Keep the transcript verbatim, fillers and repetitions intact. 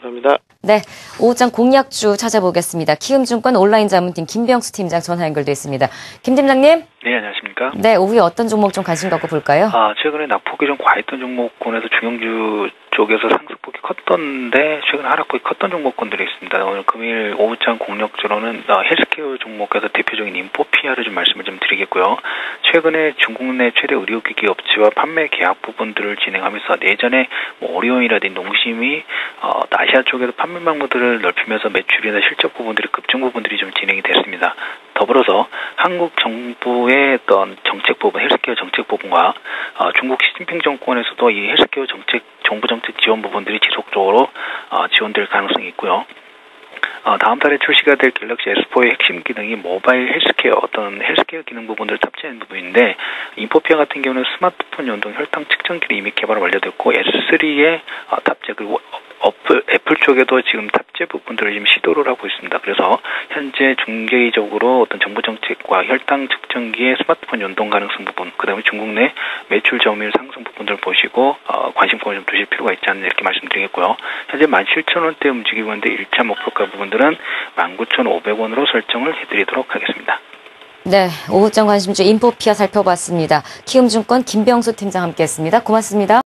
감사합니다. 네, 오후장 공약주 찾아보겠습니다. 키움증권 온라인 자문팀 김병수 팀장 전화 연결돼 있습니다. 김 팀장님. 네, 안녕하십니까. 네, 오후에 어떤 종목 좀 관심 갖고 볼까요? 아, 최근에 낙폭이 좀 과했던 종목군에서 중형주 쪽에서 상승폭이 컸던데 최근 하락폭이 컸던 종목군들이 있습니다. 오늘 금일 오후장 공략주로는 헬스케어 종목에서 대표적인 인포피아를 좀 말씀을 좀 드리겠고요. 최근에 중국 내 최대 의료기기 업체와 판매 계약 부분들을 진행하면서 예전에 뭐 오리온이라든지 농심이 어, 아시아 쪽에서 판매 방문들을 넓히면서 매출이나 실적 부분들이 급증 부분들이 좀 진행이 됐습니다. 더불어서 한국 정부의 어떤 정책 부분, 헬스케어 정책 부분과 어, 중국 시진핑 정권에서도 이 헬스케어 정책, 정부 정책 지원 부분들이 지속적으로 어, 지원될 가능성이 있고요. 어, 다음 달에 출시가 될 갤럭시 에스 포의 핵심 기능이 모바일 헬스케어, 어떤 헬스케어 기능 부분들을 탑재한 부분인데, 인포피아 같은 경우는 스마트폰 연동 혈당 측정기를 이미 개발 완료됐고, 에스 쓰리의 어, 탑재, 그리고 어플, 애플 쪽에도 지금 탑재 부분들을 지금 시도를 하고 있습니다. 그래서 현재 중개적으로 어떤 정부 정책과 혈당 측정기의 스마트폰 연동 가능성 부분, 그 다음에 중국 내 매출 점유율 상승 부분들을 보시고 어, 관심권을 좀 두실 필요가 있지 않나 이렇게 말씀드리겠고요. 현재 만 칠천 원대 움직이고 있는데 일 차 목표가 부분들은 만 구천오백 원으로 설정을 해드리도록 하겠습니다. 네, 오후장 관심주 인포피아 살펴봤습니다. 키움증권 김병수 팀장 함께했습니다. 고맙습니다.